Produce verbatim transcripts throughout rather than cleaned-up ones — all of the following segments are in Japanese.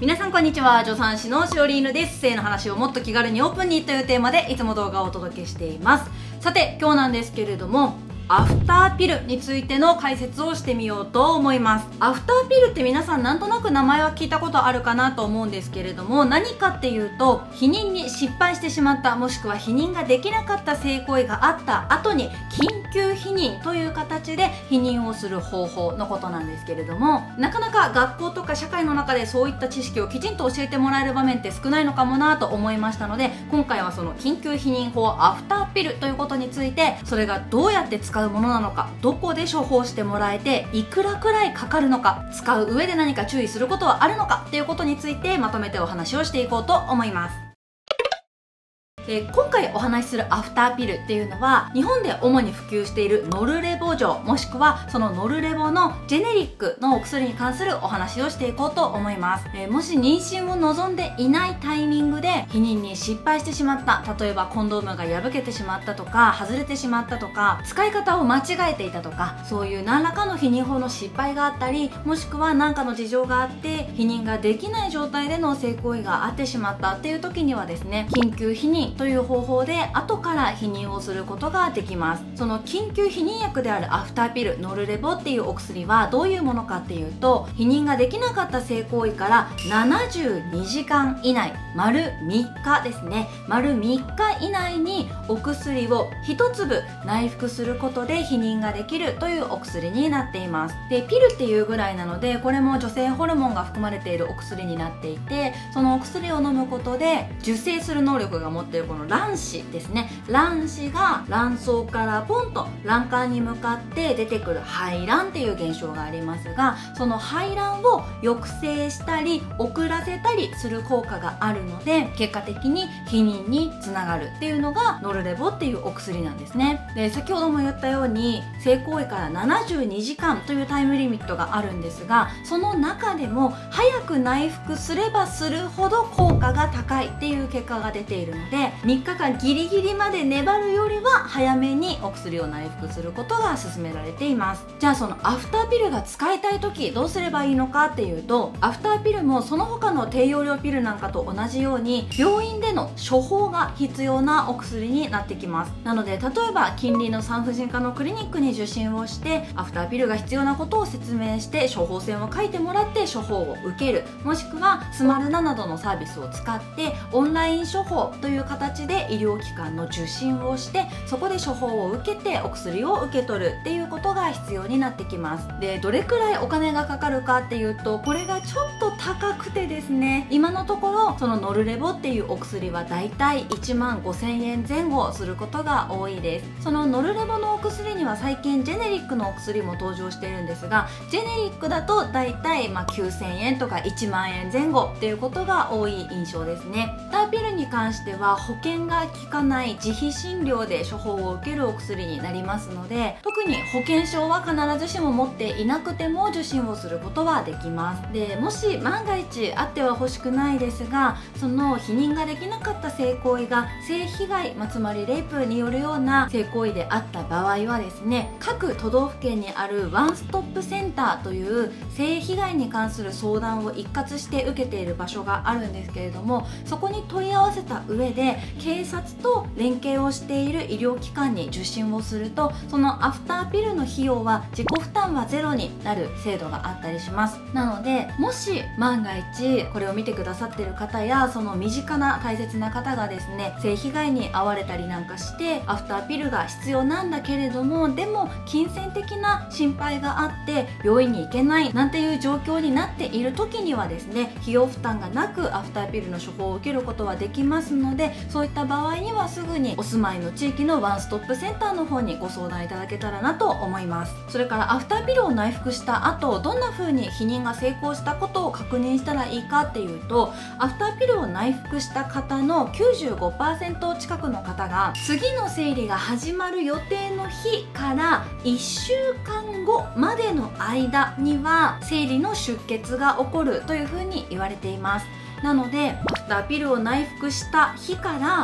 皆さんこんにちは。助産師のしおりーぬです。性の話をもっと気軽にオープンにというテーマでいつも動画をお届けしています。さて今日なんですけれども、アフターピルについての解説をしてみようと思います。アフターピルって皆さんなんとなく名前は聞いたことあるかなと思うんですけれども、何かっていうと、避妊に失敗してしまった、もしくは避妊ができなかった性行為があった後に緊急避妊という形で避妊をする方法のことなんですけれども、なかなか学校とか社会の中でそういった知識をきちんと教えてもらえる場面って少ないのかもなと思いましたので、今回はその緊急避妊法アフターピルということについて、それがどうやって使うものなのか、どこで処方してもらえていくらくらいかかるのか、使う上で何か注意することはあるのかっていうことについてまとめてお話をしていこうと思います。で今回お話しするアフターピルっていうのは、日本で主に普及しているノルレボ錠、もしくはそのノルレボのジェネリックのお薬に関するお話をしていこうと思います。えー、もし妊娠を望んでいないタイミングで避妊に失敗してしまった、例えばコンドームが破けてしまったとか外れてしまったとか、使い方を間違えていたとか、そういう何らかの避妊法の失敗があったり、もしくは何かの事情があって避妊ができない状態での性行為があってしまったっていう時にはですね、緊急避妊という方法で後から避妊をすることができます。その緊急避妊薬であるアフターピルノルレボっていうお薬はどういうものかっていうと、避妊ができなかった性行為からななじゅうにじかん以内、丸みっかですね、丸みっか以内にお薬をひとつぶ内服することで避妊ができるというお薬になっています。でピルっていうぐらいなので、これも女性ホルモンが含まれているお薬になっていて、そのお薬を飲むことで受精する能力が持っているこの卵子ですね、卵子が卵巣からポンと卵管に向かって出てくる排卵っていう現象がありますが、その排卵を抑制したり遅らせたりする効果があるので、結果的に避妊につながるっていうのがノルレボっていうお薬なんですね。で先ほども言ったように、性行為からななじゅうにじかんというタイムリミットがあるんですが、その中でも早く内服すればするほど効果が高いっていう結果が出ているので、みっかかんギリギリまで粘るよりは早めにお薬を内服することが勧められています。じゃあそのアフターピルが使いたい時どうすればいいのかっていうと、アフターピルもその他の低用量ピルなんかと同じように病院での処方が必要なお薬になってきます。なので例えば近隣の産婦人科のクリニックに受診をして、アフターピルが必要なことを説明して処方箋を書いてもらって処方を受ける、もしくはスマルナなどのサービスを使ってオンライン処方という形で医療機関の受診をして、そこで処方を受けてお薬を受け取るっていうことが必要になってきます。でどれくらいお金がかかるかっていうと、これがちょっと高くてですね、今のところそのノルレボっていうお薬はだいたいいちまんごせんえんぜん後することが多いです。そのノルレボのお薬には最近ジェネリックのお薬も登場しているんですが、ジェネリックだとだいたいまあきゅうせんえんとかいちまんえんぜん後っていうことが多い印象ですね。ターピルに関しては保険が効かない自費診療で処方を受けるお薬になりますので、特に保険証は必ずしも持っていなくても受診をすることはできます。でもし万が一あっては欲しくないですが、その避妊ができなかった性行為が性被害、まあ、つまりレイプによるような性行為であった場合はですね、各都道府県にあるワンストップセンターという性被害に関する相談を一括して受けている場所があるんですけれども、そこに問い合わせた上で警察と連携をしている医療機関に受診をすると、そのアフターピルの費用は自己負担はゼロになる制度があったりします。なのでもし万が一これを見てくださっている方や、その身近な大切な方がですね、性被害に遭われたりなんかしてアフターピルが必要なんだけれども、でも金銭的な心配があって病院に行けないなんていう状況になっている時にはですね、費用負担がなくアフターピルの処方を受けることはできますので、そういった場合にはすぐにお住まいの地域のワンストップセンターの方にご相談いただけたらなと思います。それからアフターピルを内服した後、どんな風に避妊が成功したことを確認したらいいかっていうと、アフターピルを内服した方の きゅうじゅうごパーセント 近くの方が次の生理が始まる予定の日からいっしゅうかんごまでの間には生理の出血が起こるという風に言われています。なのでアフターピルを内服した日から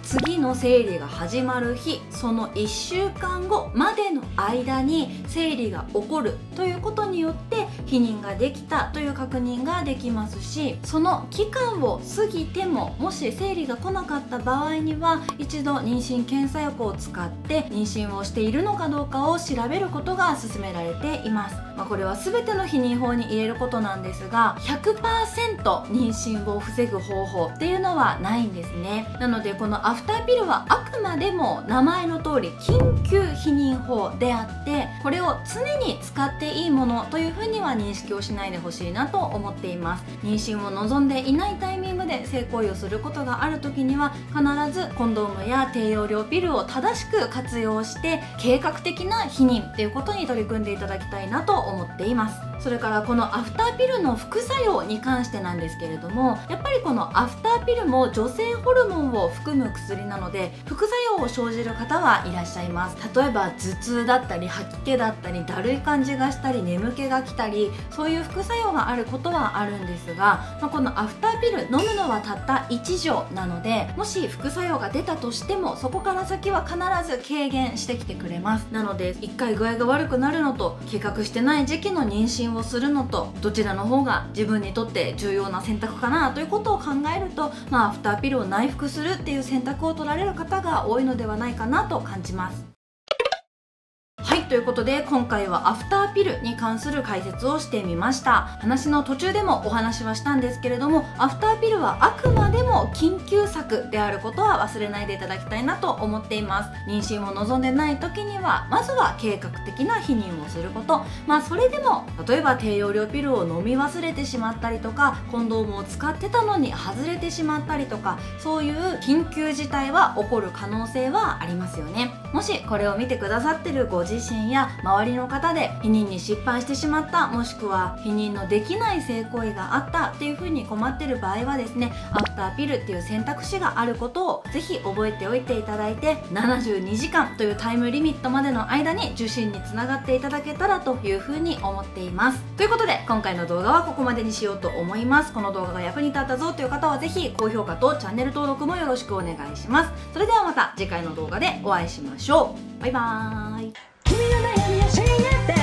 次の生理が始まる日、そのいっしゅうかんごまでの間に生理が起こるということによって避妊ができたという確認ができますし、その期間を過ぎてももし生理が来なかった場合には一度妊娠検査薬を使って妊娠をしているのかどうかを調べることが勧められています。まあ、これは全ての避妊法に入れることなんですが ひゃくパーセント 妊娠を防ぐ方法っていうのはないんですね。なのでこのアフターピルはあくまでも名前の通り緊急避妊法であって、これを常に使っていいものというふうには認識をしないでほしいなと思っています。妊娠を望んでいないタイミングで性行為をすることがある時には必ずコンドームや低用量ピルを正しく活用して計画的な避妊っていうことに取り組んでいただきたいなと思っています。それからこのアフターピルの副作用に関してなんですけれども、やっぱりこのアフターピルも女性ホルモンを含む薬なので副作用を生じる方はいらっしゃいます。例えば頭痛だったり吐き気だったりだるい感じがしたり眠気が来たり、そういう副作用があることはあるんですが、まあ、このアフターピル飲むのはたったいち錠なので、もし副作用が出たとしてもそこから先は必ず軽減してきてくれます。なのでいっかい具合が悪くなるのと計画してない時期の妊娠をするのとどちらの方が自分にとって重要な選択かなということを考えると、まあ、アフターピルを内服するっていう選択を取られる方が多いのではないかなと感じます。はい、ということで今回はアフターピルに関する解説をしてみました。話の途中でもお話はしたんですけれども、アフターピルはあくまでも緊急策であることは忘れないでいただきたいなと思っています。妊娠を望んでない時にはまずは計画的な避妊をすること、まあそれでも例えば低用量ピルを飲み忘れてしまったりとか、コンドームを使ってたのに外れてしまったりとか、そういう緊急事態は起こる可能性はありますよね。もしこれを見てくださってるご自身や周りの方で避妊に失敗してしまった、もしくは避妊のできない性行為があったっていう風に困ってる場合はですね、アフターピルっていう選択肢があることをぜひ覚えておいていただいて、ななじゅうにじかんというタイムリミットまでの間に受診につながっていただけたらという風に思っています。ということで今回の動画はここまでにしようと思います。この動画が役に立ったぞという方はぜひ高評価とチャンネル登録もよろしくお願いします。それではまた次回の動画でお会いしましょう。バイバーイ。君の悩みをシェアって